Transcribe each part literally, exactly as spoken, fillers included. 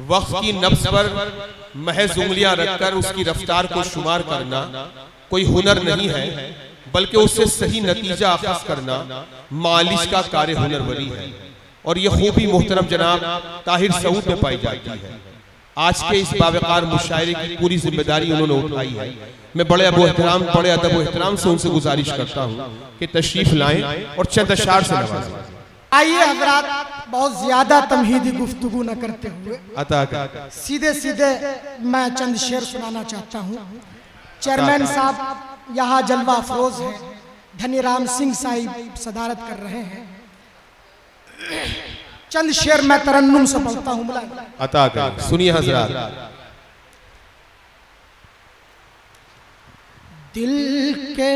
वक्फ की नब्ज पर महज उंगलियां रखकर उसकी रफ्तार को शुमार करना कोई हुनर नहीं है, बल्कि उससे सही नतीजा अखज़ करना मालिश का कार्य हुनरवरी है। और यह खूबी मोहतरम जनाब ताहिर सऊद में पाई जाती है। आज के इस बावकार मुशायरे की पूरी जिम्मेदारी उन्होंने उठाई है। मैं बड़े अबू एहतराम बड़े अदब व एहतराम से उनसे गुजारिश करता हूँ कि तशरीफ लाएं और चंद अशार से नवाजें। आइए हजरात, बहुत ज्यादा तमहीदी गुफ्तगू न करते हुए अता कर सीधे सीधे मैं चंद शेर सुनाना चाहता हूँ। चेयरमैन साहब यहाँ जलवा अफरोज है, धनी राम सिंह साहिब सदारत कर रहे हैं। चंद शेर मैं तरन्नुम से पढ़ता हूँ। अता कर सुनिए हजरात। दिल के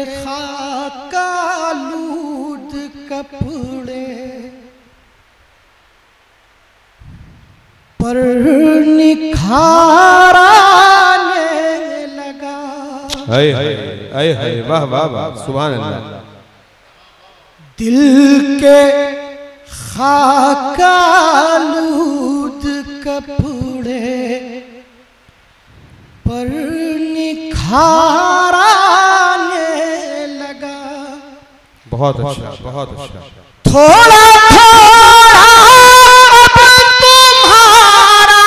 खाकालूद कपड़े पर निखारने लगा। हाय हाय हाय हाय, वाह वाह वाह, सुभान अल्लाह। दिल के खाकालूद कपड़े पर निखारने लगा। बहुत अच्छा, बहुत अच्छा। थोड़ा थोड़ा अब तुम्हारा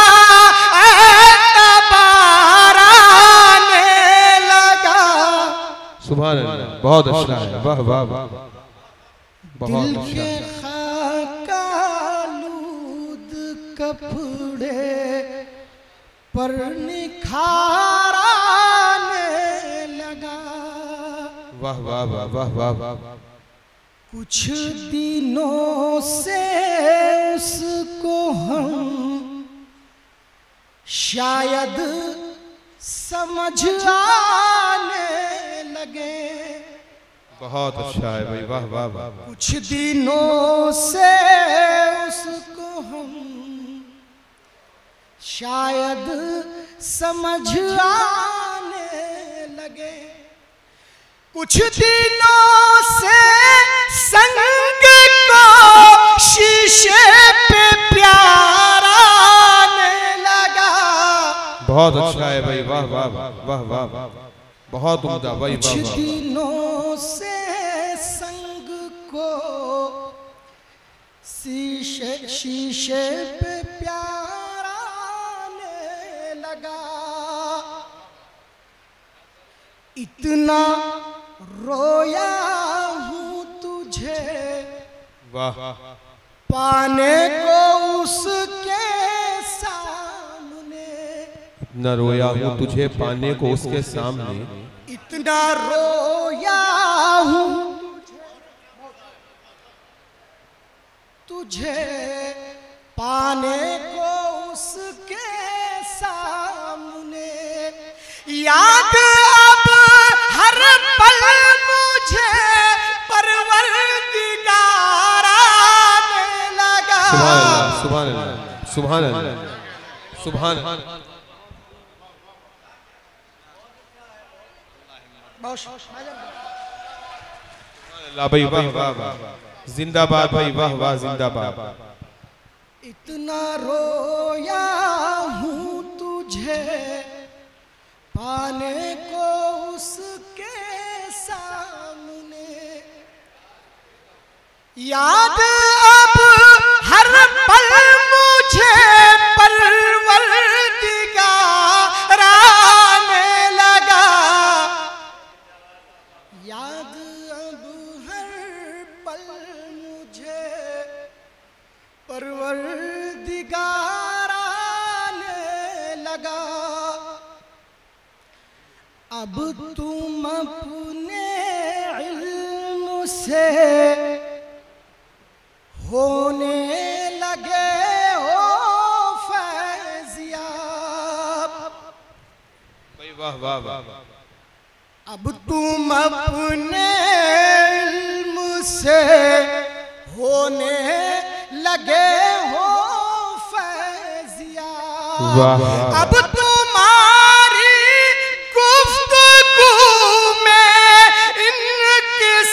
एतबार आने लगा। सुभान अल्लाह, बहुत अच्छा है, वाह वाह वाह, बहुत दिल अच्छा। के खाकालूद कपड़े पर निखारने लगा। वाह वाह वाह वाह वाह वाह। कुछ दिनों से उसको हम शायद समझ आने लगे। बहुत अच्छा है भाई, वाह वाह वाह। कुछ दिनों से उसको हम शायद समझ आने लगे। कुछ दिनों से संग को शीशे पे प्यार आने लगा। बहुत अच्छा है भाई, वाह वाह वाह वाह वाह, बहुत उम्दा भाई, कुछ वाह वाह। दिनों से संग को शीशे शीशे पे प्यार आने लगा। इतना रोया हूँ तुझे वाह, पाने को उसके सामने। इतना रोया हूँ तुझे पाने को उसके सामने। इतना रोया हूँ तुझे पाने को उसके सामने। याद अब हर पल मुझे परवरदिगार आने लगा। सुभान अल्लाह, सुभान अल्लाह, सुभान अल्लाह, सुभान अल्लाह। भाई वाह वाह वाह, जिंदाबाद भाई, वाह वाह, जिंदाबाद। इतना रोया हूँ तुझे पाने को उसके सामने। याद अब हर पल मुझे परवरदिगार आने लगा। याद अब हर पल मुझे परवरदिगार आने लगा। अब तुम अपने इल्म से होने लगे हो फैज़याब। वाह वाह वाह। अब तुम अपने इल्म से होने लगे हो फैज़याब। अब तुम्हारी गुफ्तगू में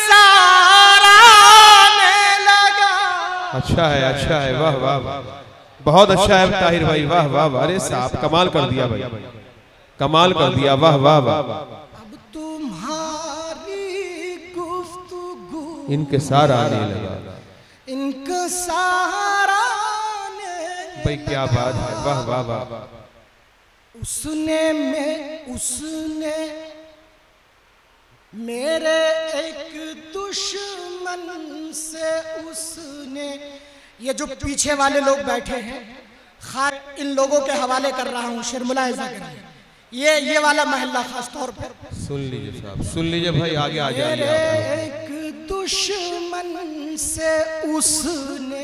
इनकिसार आने लगा। अच्छा है, अच्छा है, वाह वाह वाह, बहुत अच्छा है ताहिर भाई, वाह वाह वाह, अरे साहब कमाल कर दिया भाई, कमाल कर दिया, वाह वाह वाह। अब तुम्हारी गुफ्तगू इनके सारा आने लगा, इनका सारा भाई क्या बात है, वाह वाह वाह। उसने में उसने मेरे एक दुश्मन से उसने, ये जो पीछे वाले लोग बैठे हैं खास इन लोगों के हवाले कर रहा हूँ, शेर मुलाहिजा करिए, ये ये वाला महल्ला खास तौर पर सुन लीजिए साहब, सुन लीजिए भाई, आगे आ जाइए। मेरे एक दुश्मन से उसने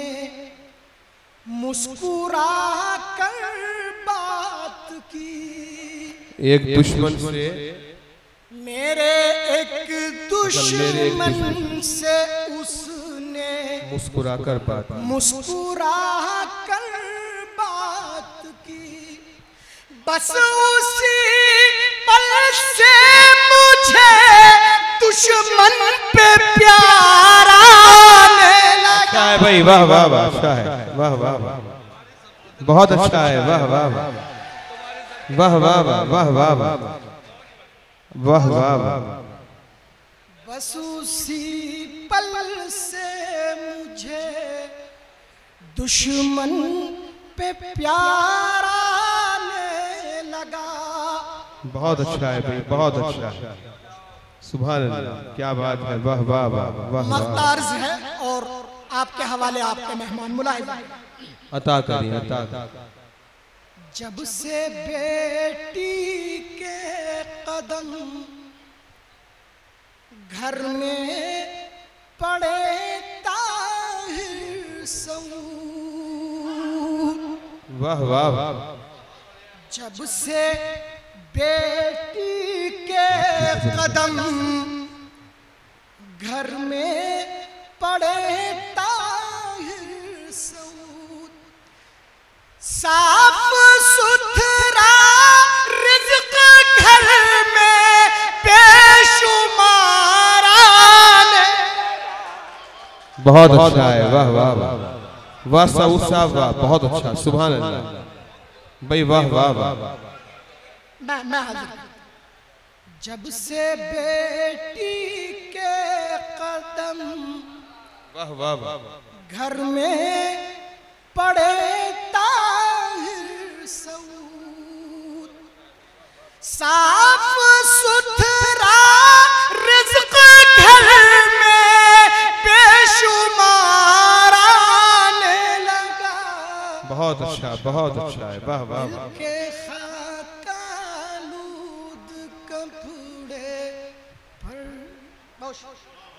मुस्कुरा कर बात की, एक दुश्मन से मेरे एक दुश्मन से उसने मुस्कुरा कर बात मुस्कुरा कर बात की, बस उसी पल से मुझे दुश्मन पे प्यार आने लगा। अच्छा है भाई, वाह वाह वाह, अच्छा है, वाह वाह वाह, बहुत अच्छा है, वाह वाह वाह, वाह वाह वाह, वाह वाह वाह, वाह वाह वाह। बस उसी पल से मुझे दुश्मन पे प्यार आने लगा। बहुत अच्छा है भाई, बहुत अच्छा है, सुभान अल्लाह, क्या बात है, वाह वाह वाह वाह। मख्तार्ज है और आपके हवाले आपके मेहमान मुलाहिजा अता करिए, अता करिए। जब से बेटी के कदम घर में पड़े ताहिर सऊद, वाह वाह वाह, जब से बेटी के कदम घर में पड़े ताहिर सऊद, साफ सुथरा रिज़्क़ घर में बेशुमार आने। बहुत अच्छा है, वाह वाह वाह, वाह सऊद साहब वाह, बहुत अच्छा, सुभान अल्लाह भाई, वाह वाह वाह। मैं मैं हाजिर। जब से बेटी के कदम वाह वाह वाह, घर में पड़े ताहिर सऊद, साफ सुथरा रिज़्क़ घर में बेशुमार आने लगा। बहुत अच्छा, बहुत अच्छा है, वाह वाह वाह। के खाकालूद कपड़े पर